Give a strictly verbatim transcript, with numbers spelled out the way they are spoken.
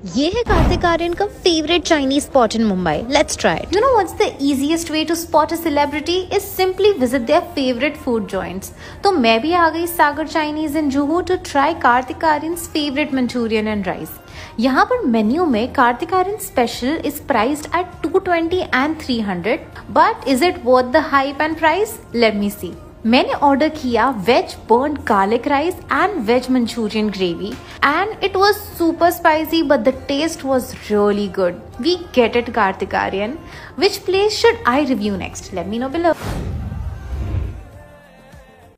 ये है कार्तिक आर्यन का favourite Chinese spot in Mumbai. Let's try it. You know what's the easiest way to spot a celebrity is simply visit their favorite food joints. तो मैं भी आ गई Sagar Chinese in Juhu to try Kartik Aaryan's favourite Manchurian and rice. यहाँ पर menu में Kartik Aaryan special is priced at two twenty and three hundred. But is it worth the hype and price? Let me see. मैंने order किया veg burnt garlic rice and veg Manchurian gravy and it was super spicy but the taste was really good. We get it Kartik Aaryan. Which place should I review next? Let me know below.